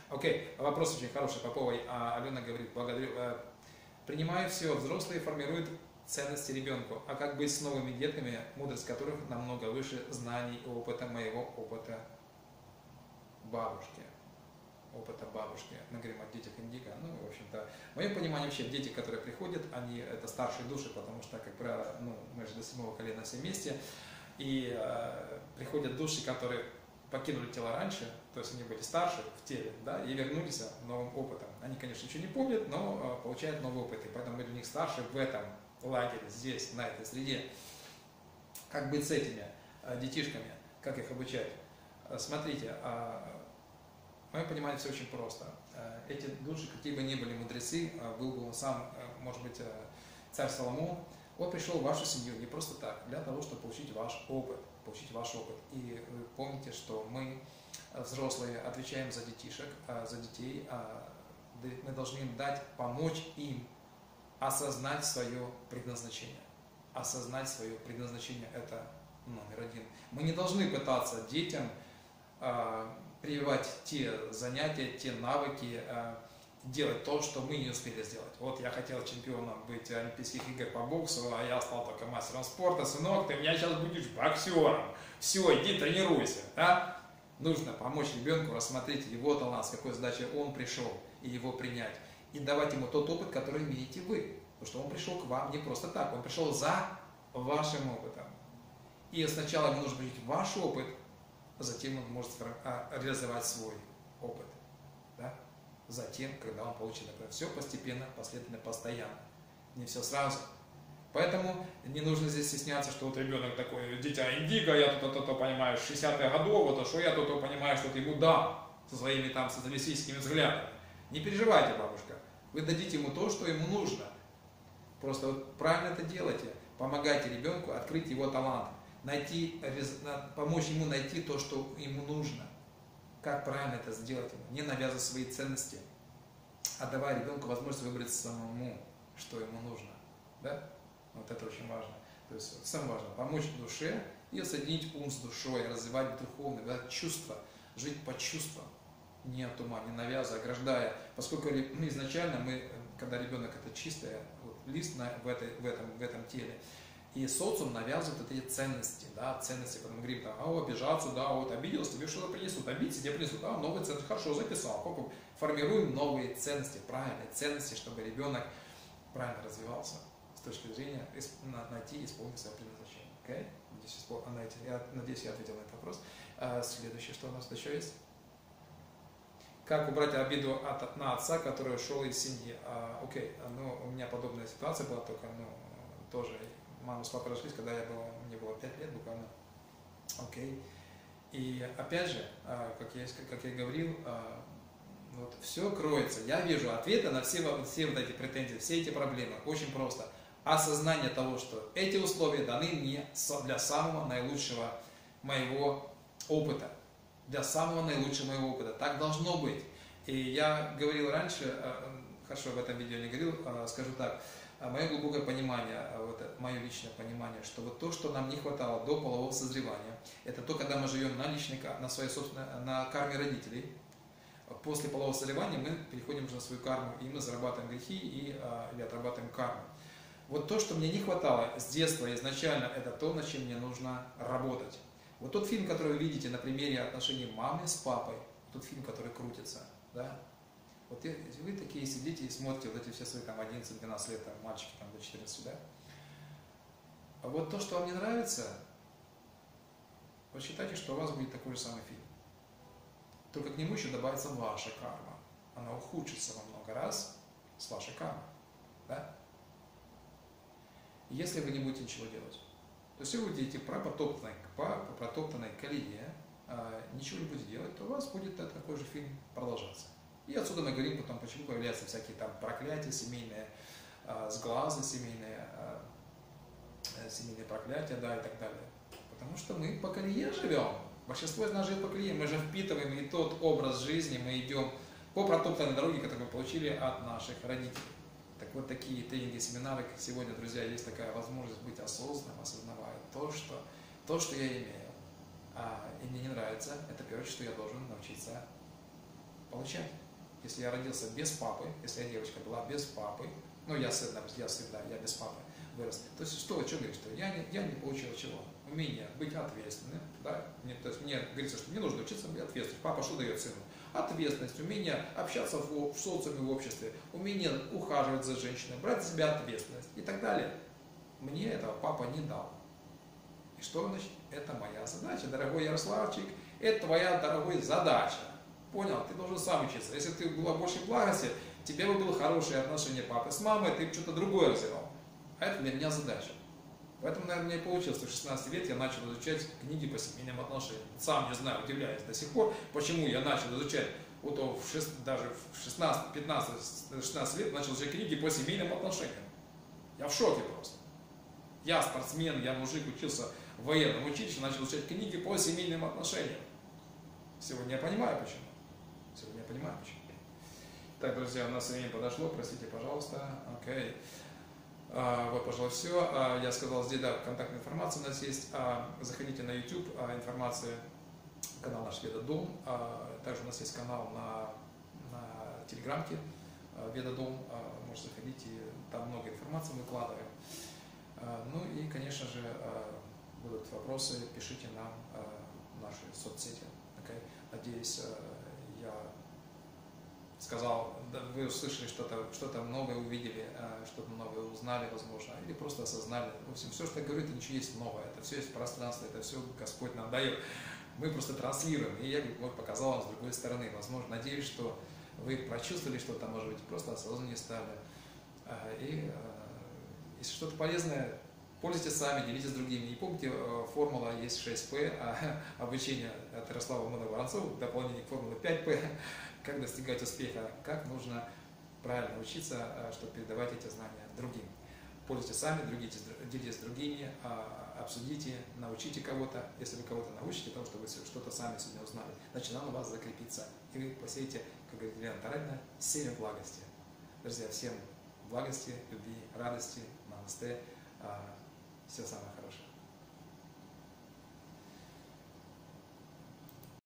Окей, вопрос очень хороший, Поповой. Алена говорит, благодарю. Принимаю все, взрослые формируют ценности ребенку. А как быть с новыми детками, мудрость которых намного выше знаний и опыта моего опыта бабушки? Опыта бабушки. Мы говорим о детях индиго. Ну, в общем-то, в моем понимании вообще дети, которые приходят, они это старшие души, потому что, как правило, ну, мы же до 7-го колена все вместе. И приходят души, которые покинули тело раньше, то есть они были старше в теле, да, и вернулись новым опытом. Они, конечно, ничего не помнят, но получают новый опыт, и поэтому мы для них старше в этом лагере, здесь, на этой среде. Как быть с этими детишками, как их обучать? Смотрите, в моем понимании все очень просто. Эти души, какие бы ни были мудрецы, был бы он сам, может быть, царь Соломон, он пришел в вашу семью не просто так, для того, чтобы получить ваш опыт. И вы помните, что мы, взрослые, отвечаем за детишек, за детей. Мы должны им дать, помочь им осознать свое предназначение. Осознать свое предназначение – это номер один. Мы не должны пытаться детям прививать те занятия, те навыки, делать то, что мы не успели сделать. Вот я хотел чемпионом быть Олимпийских игр по боксу, а я стал только мастером спорта. Сынок, ты у меня сейчас будешь боксером. Все, иди тренируйся. Да? Нужно помочь ребенку рассмотреть его талант, с какой задачей он пришел, и его принять. И давать ему тот опыт, который имеете вы. Потому что он пришел к вам не просто так, он пришел за вашим опытом. И сначала ему нужно получить ваш опыт, а затем он может реализовать свой опыт. Да? Затем, когда он получит это. Все постепенно, последовательно, постоянно. Не все сразу. Поэтому не нужно здесь стесняться, что вот ребенок такой, дитя индиго, я тут понимаю, 60-х годов, вот, а что я тут понимаю, что ты ему дам со своими там социалистическими взглядами. Не переживайте, бабушка. Вы дадите ему то, что ему нужно. Просто вот правильно это делайте. Помогайте ребенку открыть его талант. Помочь ему найти то, что ему нужно. Как правильно это сделать ему? Не навязывая свои ценности, а давая ребенку возможность выбрать самому, что ему нужно. Да? Вот это очень важно. То есть самое важное – помочь душе и соединить ум с душой, развивать духовное, чувства, жить по чувствам, не от ума, не навязывая, ограждая. Поскольку изначально когда ребенок это чистый вот, лист в этом теле, и социум навязывает вот эти ценности, да, ценности, когда мы говорим, обижаться, да, вот обиделся, тебе что-то принесут, обидеться, тебе принесут, да, новые ценности, хорошо, записал, формируем новые ценности, правильные ценности, чтобы ребенок правильно развивался с точки зрения найти и исполнить свое предназначение. Okay? Я надеюсь, я ответил на этот вопрос. Следующее, что у нас еще есть? Как убрать обиду на отца, который ушел из семьи? У меня подобная ситуация была, только, тоже мама с папой разошлись, когда мне было 5 лет буквально. И опять же, как я и говорил, вот все кроется. Я вижу ответы на все вот эти претензии, все эти проблемы. Очень просто. Осознание того, что эти условия даны мне для самого наилучшего моего опыта. Для самого наилучшего моего опыта. Так должно быть. И я говорил раньше, хорошо, в этом видео не говорил, скажу так, мое глубокое понимание, мое личное понимание, что вот то, что нам не хватало до полового созревания, это то, когда мы живем на своей собственной, на карме родителей. После полового созревания мы переходим уже на свою карму, и мы зарабатываем грехи или отрабатываем карму. Вот то, что мне не хватало с детства изначально, это то, над чем мне нужно работать. Вот тот фильм, который вы видите на примере отношений мамы с папой, тот фильм, который крутится, да? Вот вы такие сидите и смотрите вот эти все свои 11-12 лет, мальчики до 14, да? А вот то, что вам не нравится, вы считайте, что у вас будет такой же самый фильм. Только к нему еще добавится ваша карма. Она ухудшится во много раз с вашей кармой, да? Если вы не будете ничего делать. То есть, если вы будете идти по протоптанной колее, ничего не будете делать, то у вас будет такой же фильм продолжаться. И отсюда мы говорим потом, почему появляются всякие там проклятия семейные, сглазы семейные проклятия, да, и так далее. Потому что мы по колее живем. Большинство из нас живет по колее, мы же впитываем и тот образ жизни, мы идем по протоптанной дороге, которую мы получили от наших родителей. Так вот, такие тренинги, семинары, как сегодня, друзья, есть такая возможность быть осознанным, осознавая то, что я имею. И мне не нравится, это первое, что я должен научиться получать. Если я родился без папы, если я девочка была без папы, ну я сын, да, я без папы вырос, то есть что говорит, что я не получил чего? Умение быть ответственным, да? То есть мне говорится, что мне нужно учиться быть ответственным. Папа что дает сыну? Ответственность, умение общаться в социуме, в обществе, умение ухаживать за женщиной, брать на себя ответственность и так далее. Мне этого папа не дал. И что значит? Это моя задача, дорогой Ярославчик, это твоя, дорогой, задача. Понял? Ты должен сам учиться. Если ты была больше благости, тебе бы было хорошее отношение папы с мамой, ты бы что-то другое развивал. А это для меня задача. Поэтому, наверное, мне и получилось, что в 16 лет я начал изучать книги по семейным отношениям. Сам не знаю, удивляюсь до сих пор, почему я начал изучать, вот даже в 16, 15, 16 лет начал изучать книги по семейным отношениям. Я в шоке просто. Я спортсмен, я мужик, учился в военном училище, начал изучать книги по семейным отношениям. Сегодня я понимаю, почему. Сегодня я понимаю, почему. Так, друзья, у нас время подошло, простите, пожалуйста. Окей. Вот, пожалуй, все. Я сказал, здесь, да, контактная информация у нас есть. Заходите на YouTube, информация, канал наш Веда-Дом. Также у нас есть канал на Телеграмке Веда-Дом. Можете заходить, и там много информации мы выкладываем. Ну и, конечно же, будут вопросы, пишите нам в наши соцсети. Okay? Надеюсь, я сказал, да, вы услышали что-то новое, увидели, что-то новое узнали, возможно, или просто осознали. В общем, все, что я говорю, это ничего есть новое, это все есть пространство, это все Господь нам дает. Мы просто транслируем, и я, вот, показал вам с другой стороны. Возможно, надеюсь, что вы прочувствовали что-то, может быть, просто осознаннее стали. И если что-то полезное, пользуйтесь сами, делитесь с другими. И помните, формула есть 6П, обучение от Ярослава Воронцова, дополнение к формуле 5П, как достигать успеха, как нужно правильно учиться, чтобы передавать эти знания другим. Пользуйтесь сами, делитесь с другими, обсудите, научите кого-то. Если вы кого-то научите тому, что вы что-то сами сегодня узнали, значит, оно у вас закрепится. И вы посеете, как говорит Елена Таральна, семя благости. Друзья, всем благости, любви, радости, намасте. Всего самого хорошего.